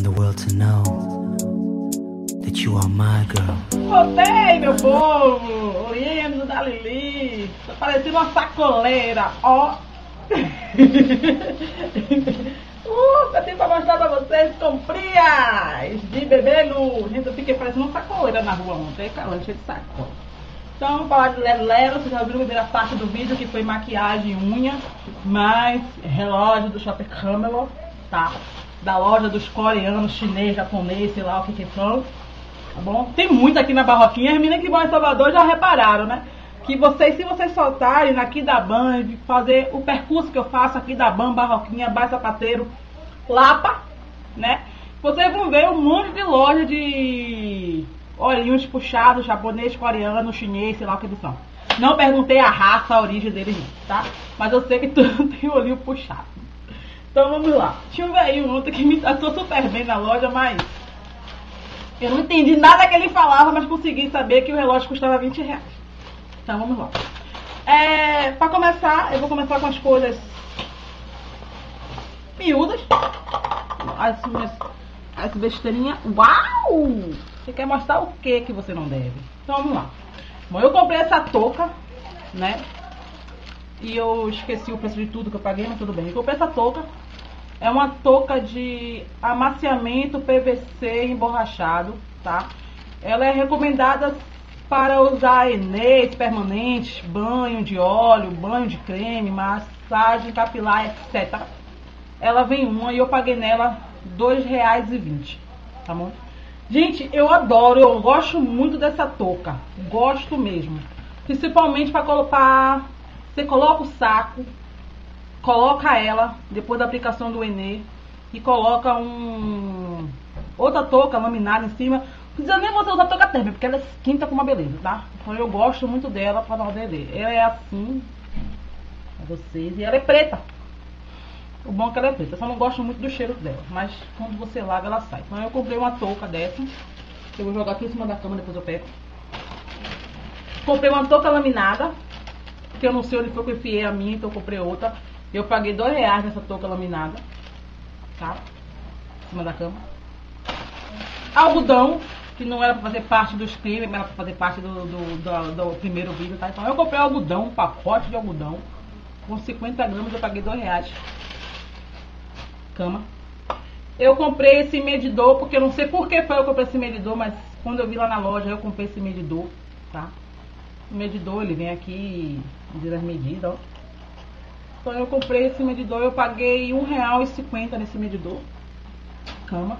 the world to know that you are my girl. Voltei, meu povo! Lindo da Lili! Tá parecendo uma sacoleira, ó! Eu tenho pra mostrar pra vocês comprinhas de bebê. Gente, eu fiquei parecendo uma sacoleira na rua ontem, calando, cheio de sacola. Então, vamos falar de lero. Vocês já viram a primeira parte do vídeo, que foi maquiagem e unha, mais relógio do Shopping Camelot, tá? Da loja dos coreanos, chinês, japonês, sei lá o que são, tá bom? Tem muito aqui na Barroquinha. As meninas que vão em Salvador já repararam, né? Que vocês, se vocês soltarem na Aquidabam, fazer o percurso que eu faço aqui da Aquidabam, Barroquinha, Bairro Sapateiro, Lapa, né? Vocês vão ver um monte de loja de olhinhos puxados, japonês, coreano, chinês, sei lá o que eles são. Não perguntei a raça, a origem deles, tá? Mas eu sei que tudo tem olhinho puxado. Então vamos lá. Tinha um velhinho ontem que me tratou super bem na loja, mas eu não entendi nada que ele falava, mas consegui saber que o relógio custava 20 reais. Então vamos lá. Pra começar, eu vou começar com as coisas miúdas. As besteirinhas. Uau! Você quer mostrar o que você não deve? Então vamos lá. Bom, eu comprei essa touca, né? E eu esqueci o preço de tudo que eu paguei, mas tudo bem. Eu comprei essa touca. É uma touca de amaciamento PVC emborrachado, tá? Ela é recomendada para usar enês permanentes, banho de óleo, banho de creme, massagem capilar, etc. Ela vem uma e eu paguei nela R$2,20, tá bom? Gente, eu adoro, eu gosto muito dessa touca, gosto mesmo. Principalmente para colocar, você coloca o saco, coloca ela depois da aplicação do enê e coloca outra touca laminada em cima. Não precisa nem você usar touca térmica, porque ela esquenta com uma beleza, tá? Então eu gosto muito dela para não perder. Ela é assim, pra vocês, e ela é preta. O bom é que ela é preta. Eu só não gosto muito do cheiro dela, mas quando você lava ela sai. Então eu comprei uma touca dessa, que eu vou jogar aqui em cima da cama, depois eu pego. Comprei uma touca laminada, que eu não sei onde foi que eu enfiei a minha, então eu comprei outra. Eu paguei R$2 nessa touca laminada, tá? Em cima da cama. Algodão, que não era pra fazer parte dos cremes, mas era pra fazer parte do primeiro vídeo, tá? Então eu comprei algodão, um pacote de algodão, com 50 gramas, eu paguei R$2. Cama. Eu comprei esse medidor, porque eu não sei por que foi eu comprei esse medidor, mas quando eu vi lá na loja, eu comprei esse medidor, tá? O medidor, ele vem aqui, diz as medidas, ó. Então eu comprei esse medidor, eu paguei R$1,50 nesse medidor. Cama.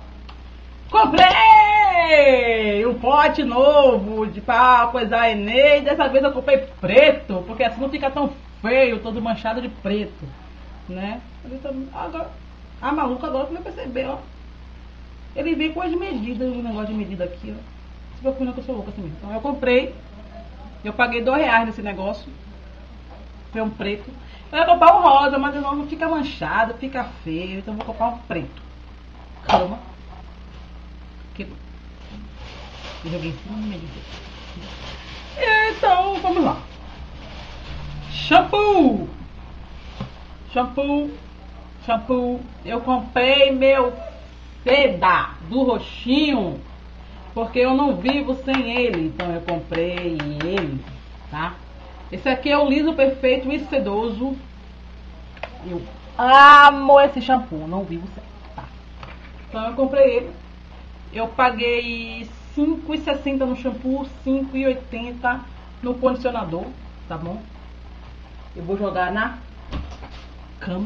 Comprei um pote novo pra coisar enê, e dessa vez eu comprei preto, porque assim não fica tão feio, todo manchado de preto, né? Agora, a maluca agora que não percebeu, ó. Ele veio com as medidas, um negócio de medida aqui, ó. Se preocupe não que eu sou louca assim mesmo. Então eu comprei, eu paguei R$2 nesse negócio. Foi um preto. Eu ia comprar um rosa, mas não fica manchado, fica feio, então eu vou comprar um preto. Calma. Que eu joguei em cima da medida. Então, vamos lá. Shampoo. Eu comprei meu Seda do roxinho, porque eu não vivo sem ele. Então eu comprei ele, tá? Esse aqui é o liso perfeito e sedoso. Eu amo esse shampoo, não vivo sem, tá? Então eu comprei ele. Eu paguei R$5,60 no shampoo, R$5,80 no condicionador, tá bom? Eu vou jogar na cama.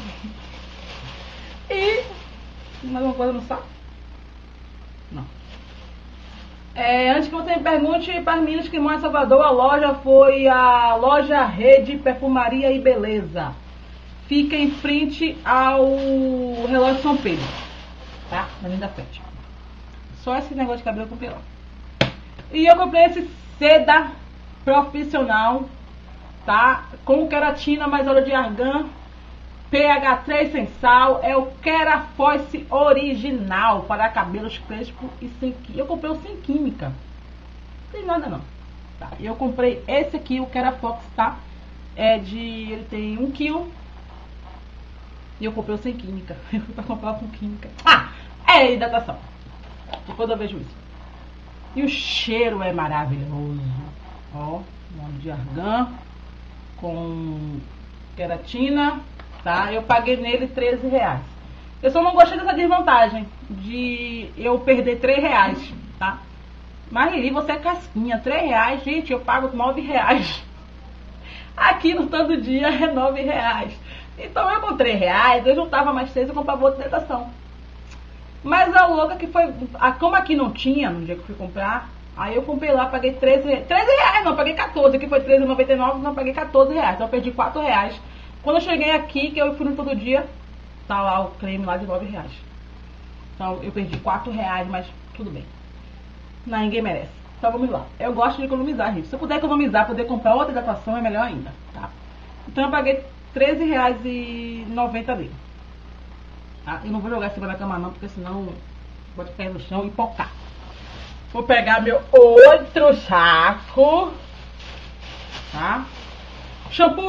E mais uma coisa no saco? Não. Antes que você me pergunte, para as meninas que moram em Salvador, a loja foi a loja Rede Perfumaria e Beleza. Fica em frente ao relógio São Pedro, tá? Na linha da frente. Só esse negócio de cabelo eu comprei lá. E eu comprei esse Seda profissional, tá? Com queratina mais óleo de argan, pH 3 sem sal. É o Kerafoice original para cabelos crespos e sem química. Eu comprei o sem química, não tem nada não, tá? Eu comprei esse aqui, o Kerafox, tá? Ele tem 1 kg. E eu comprei o sem química. Eu fui pra comprar com química. é hidratação. Depois eu vejo isso. E o cheiro é maravilhoso. Ó, óleo de argan com queratina, tá? Eu paguei nele R$13. Eu só não gostei dessa desvantagem de eu perder R$3, tá? Marili, você é casquinha, R$3, gente, eu pago R$9. Aqui no Todo Dia é R$9. Então eu com R$3, eu juntava mais 6 e comprava outra hidratação. Mas a louca que foi, como aqui não tinha no dia que eu fui comprar, aí eu comprei lá, paguei R$13, não, paguei 14, que foi R$13,99, não, paguei R$14, então eu perdi R$4. Quando eu cheguei aqui, que eu fui no Todo Dia, tá lá o creme lá de R$9. Então eu perdi R$4, mas tudo bem. Não, ninguém merece. Então vamos lá. Eu gosto de economizar, gente. Se eu puder economizar, poder comprar outra hidratação, é melhor ainda, tá? Então eu paguei R$13,90 dele. Tá? Eu não vou jogar em cima da cama não, porque senão pode cair no chão e pocar. Vou pegar meu outro saco, tá? Shampoo.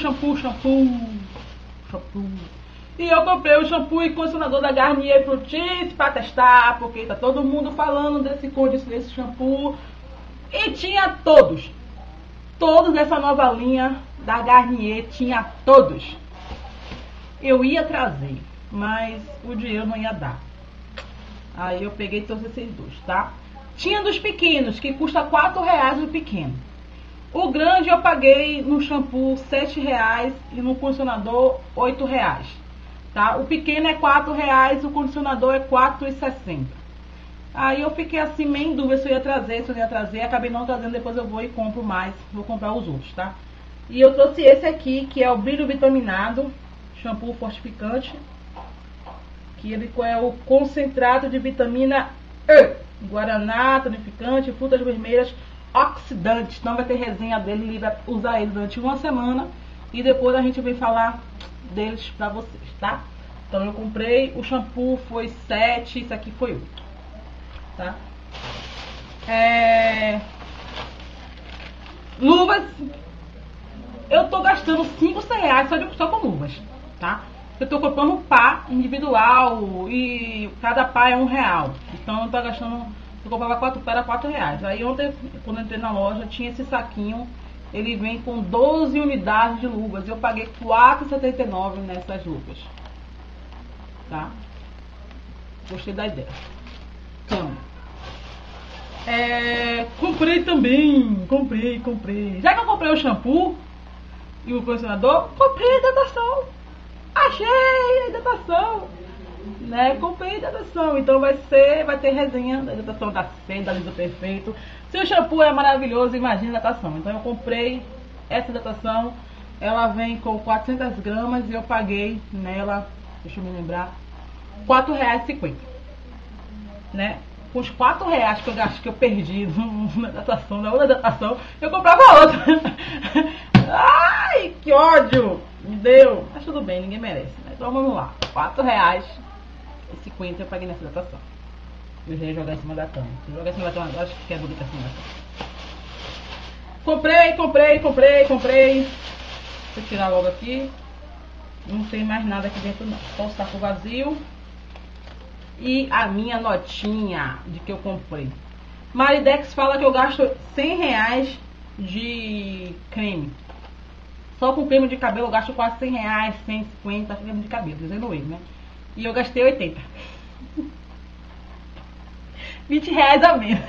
E eu comprei o shampoo e condicionador da Garnier Fructis pra testar, porque tá todo mundo falando desse shampoo. E tinha todos dessa nova linha da Garnier, tinha todos. Eu ia trazer, mas o dinheiro não ia dar. Aí eu peguei todos esses dois, tá? Tinha dos pequenos, que custa R$4 o pequeno. O grande eu paguei no shampoo R$7 e no condicionador R$8. Tá? O pequeno é R$4, o condicionador é R$4,60. Aí eu fiquei assim, meio em dúvida se eu ia trazer, acabei não trazendo, depois eu vou e compro mais, vou comprar os outros, tá? E eu trouxe esse aqui, que é o Brilho Vitaminado, shampoo fortificante, que ele é o concentrado de vitamina E, guaraná, tonificante, frutas vermelhas, oxidante. Não vai ter resenha dele, ele vai usar ele durante uma semana e depois a gente vem falar deles pra vocês, tá? Então eu comprei, o shampoo foi 7, isso aqui foi 8, tá? Luvas, eu tô gastando R$5 só com luvas, tá? Eu tô comprando um pá individual e cada pá é R$1. Então eu tô gastando, eu comprava 4 pá, era R$4. Aí ontem, quando eu entrei na loja, tinha esse saquinho. Ele vem com 12 unidades de luvas. Eu paguei R$4,79 nessas luvas. Tá? Gostei da ideia. Então, comprei também. Comprei. Já que eu comprei o shampoo e o condicionador, comprei a hidratação. Achei a hidratação. Né? Comprei a hidratação. Então vai ter resenha da hidratação da C, da Liso Perfeito. Se o shampoo é maravilhoso, imagina a hidratação. Então eu comprei essa hidratação. Ela vem com 400 gramas e eu paguei nela, deixa eu me lembrar, R$4,50. Né? Com os R$4 que eu gastei, que eu perdi na hidratação, na outra hidratação, eu comprava outra. Ai, que ódio! Me deu. Mas tudo bem, ninguém merece. Né? Então vamos lá. R$4,50 eu paguei nessa hidratação. Eu já ia jogar em cima da cama. Se eu jogar em cima da cama agora, acho que quer bonita assim da cama. Comprei. Deixa eu tirar logo aqui. Não tem mais nada aqui dentro não. Só o saco vazio. E a minha notinha de que eu comprei. Maridex fala que eu gasto R$100 de creme. Só com creme de cabelo eu gasto quase R$100, 150 creme de cabelo, dizendo ele, né? E eu gastei 80. R$20 a menos.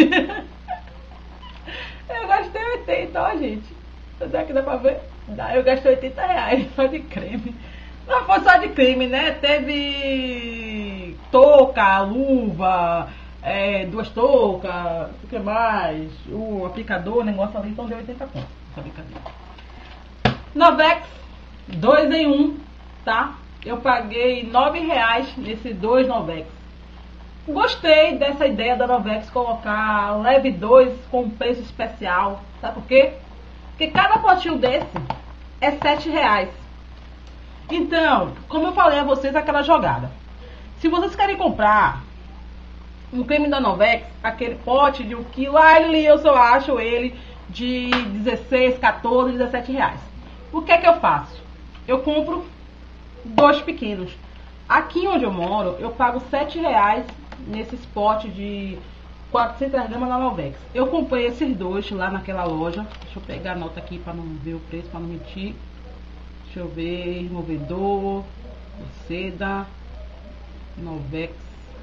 Eu gastei 80, ó, gente. Será que dá pra ver? Dá, eu gastei R$80 só de creme. Não foi só de creme, né? Teve touca, luva, 2 toucas, o que mais? O aplicador, o negócio ali, então deu 80 conto. Essa brincadeira. Novex, 2 em 1, tá? Eu paguei R$9 nesses 2 Novex. Gostei dessa ideia da Novex colocar leve 2 com preço especial. Sabe por quê? Porque cada potinho desse é R$7. Então, como eu falei a vocês, aquela jogada. Se vocês querem comprar um creme da Novex, aquele pote de 1 kg, ali eu só acho ele de 16, 14, R$17. O que é que eu faço? Eu compro 2 pequenos. Aqui onde eu moro, eu pago R$7 nesses potes de 400 gramas da Novex. Eu comprei esses dois lá naquela loja. Deixa eu pegar a nota aqui para não ver o preço, para não mentir. Deixa eu ver, removedor, seda, Novex.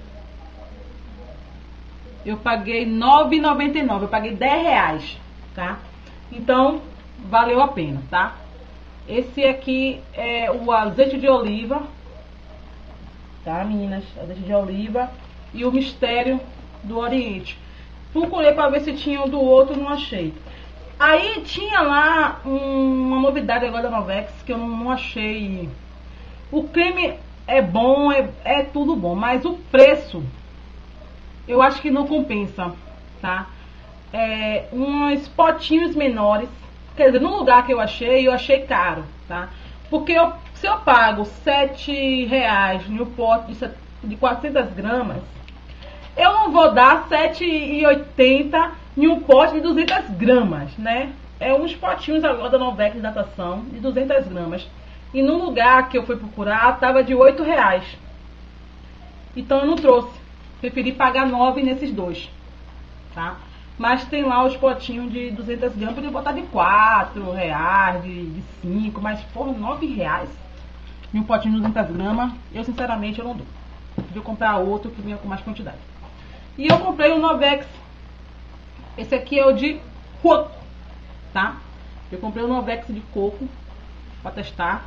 Eu paguei R$9,99, eu paguei R$10, tá? Então, valeu a pena, tá? Esse aqui é o azeite de oliva, tá, meninas? Azeite de oliva e o Mistério do Oriente. Procurei para ver se tinha um do outro, não achei. Aí tinha lá uma novidade agora da Novex que eu não achei. O creme é bom, é tudo bom, mas o preço eu acho que não compensa, tá? Uns potinhos menores, quer dizer, no lugar que eu achei caro, tá? Porque se eu pago R$7 no pote de 400 gramas, eu não vou dar R$7,80 em um pote de 200 gramas, né? É uns potinhos agora da Novex de hidratação de 200 gramas. E no lugar que eu fui procurar, tava de R$8. Então eu não trouxe. Preferi pagar 9 nesses dois, tá? Mas tem lá os potinhos de 200 gramas, podia botar de R$4, de 5, mas por R$9 em um potinho de 200 gramas, eu sinceramente eu não dou. Vou comprar outro que venha com mais quantidade. E eu comprei o Novex. Esse aqui é o de coco, tá? Eu comprei o Novex de coco pra testar.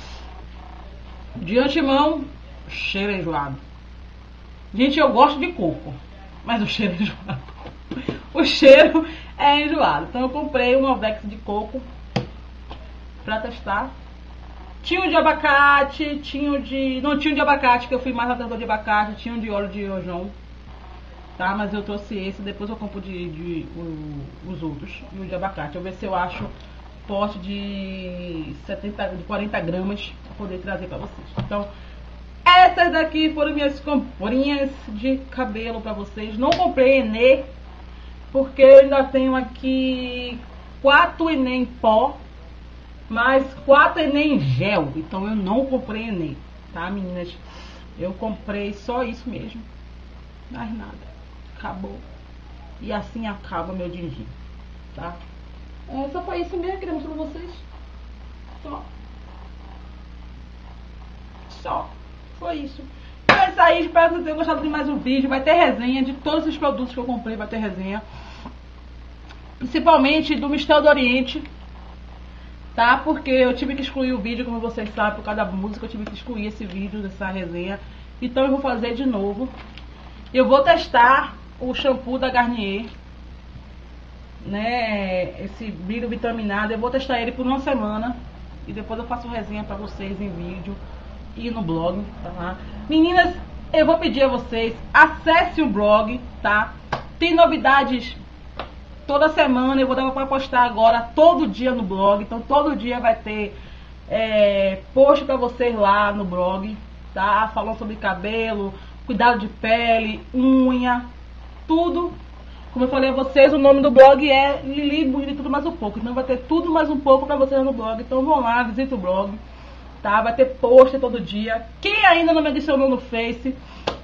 De antemão, cheiro é enjoado. Gente, eu gosto de coco, mas o cheiro é enjoado. O cheiro é enjoado. Então eu comprei o Novex de coco pra testar. Tinha o de abacate, tinha o de... Não tinha o de abacate, que eu fui mais atrás de abacate. Tinha o de óleo de rojão, tá? Mas eu trouxe esse, depois eu compro os outros. E o de abacate. Eu vou ver se eu acho pote de 40 gramas pra poder trazer pra vocês. Então, essas daqui foram minhas comprinhas de cabelo pra vocês. Não comprei Enê, porque eu ainda tenho aqui 4 Enê em pó, mais 4 Enê em gel. Então eu não comprei Enê, tá, meninas? Eu comprei só isso mesmo. Mais nada. Acabou. E assim acaba meu din-din, tá? Só foi isso mesmo que eu queria mostrar pra vocês. Só. Foi isso. Então é isso aí. Espero que vocês tenham gostado de mais um vídeo. Vai ter resenha de todos os produtos que eu comprei. Vai ter resenha. Principalmente do Mistério do Oriente, tá? Porque eu tive que excluir o vídeo, como vocês sabem, por causa da música. Eu tive que excluir esse vídeo dessa resenha. Então eu vou fazer de novo. Eu vou testar o shampoo da Garnier, né? Esse brilho vitaminado. Eu vou testar ele por uma semana. E depois eu faço resenha pra vocês em vídeo e no blog, tá? Meninas, eu vou pedir a vocês, acesse o blog, tá? Tem novidades toda semana. Eu vou dar pra postar agora todo dia no blog. Então todo dia vai ter post pra vocês lá no blog, tá? Falando sobre cabelo, cuidado de pele, unha, tudo. Como eu falei a vocês, o nome do blog é Lili Bonita Tudo Mais Um Pouco. Então vai ter tudo mais um pouco pra vocês no blog. Então vão lá, visita o blog, tá? Vai ter post todo dia. Quem ainda não me adicionou no Face,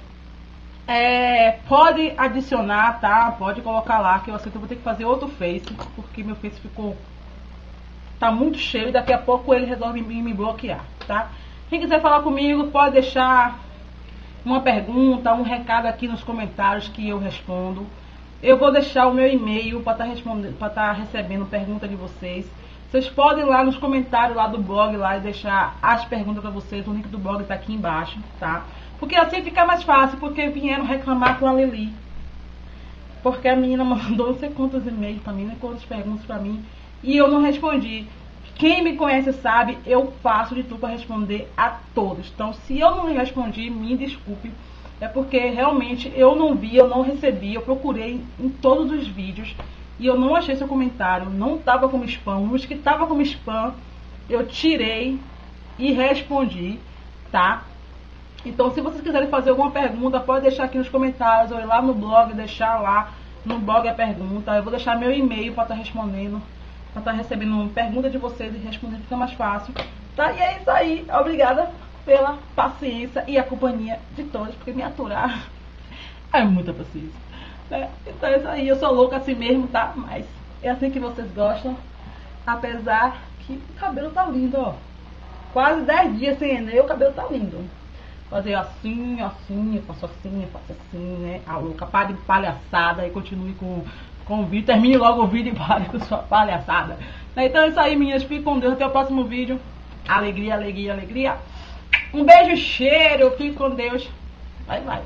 pode adicionar, tá? Pode colocar lá, que eu aceito. Eu vou ter que fazer outro Face, porque meu Face tá muito cheio e daqui a pouco ele resolve me bloquear, tá? Quem quiser falar comigo, pode deixar uma pergunta, um recado aqui nos comentários que eu respondo. Eu vou deixar o meu e-mail para estar recebendo pergunta de vocês. Vocês podem ir lá nos comentários lá do blog lá e deixar as perguntas para vocês. O link do blog tá aqui embaixo, tá? Porque assim fica mais fácil, porque vieram reclamar com a Lili. Porque a menina mandou não sei quantos e-mails para mim, né, quantas perguntas para mim, e eu não respondi. Quem me conhece sabe, eu faço de tudo para responder a todos. Então, se eu não respondi, me desculpe. É porque realmente eu não vi, eu não recebi, eu procurei em todos os vídeos e eu não achei seu comentário, não estava como spam. Os que estavam como spam, eu tirei e respondi, tá? Então, se vocês quiserem fazer alguma pergunta, pode deixar aqui nos comentários ou ir lá no blog, deixar lá no blog a pergunta. Eu vou deixar meu e-mail para estar respondendo, para estar recebendo pergunta de vocês e respondendo, fica mais fácil, tá? E é isso aí, obrigada pela paciência e a companhia de todos, porque me aturar é muita paciência, né? Então é isso aí, eu sou louca assim mesmo, tá? Mas é assim que vocês gostam, apesar que o cabelo tá lindo, ó. Quase 10 dias sem Enê, o cabelo tá lindo. Fazer assim, assim, eu faço assim, né? A louca, pare de palhaçada e continue com o vídeo. Termine logo o vídeo e pare com sua palhaçada. Então é isso aí, meninas. Fique com Deus. Até o próximo vídeo. Alegria, alegria, alegria. Um beijo, cheiro. Fique com Deus. Vai, vai.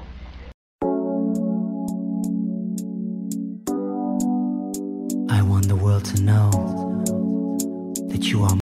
I want the world to know that you are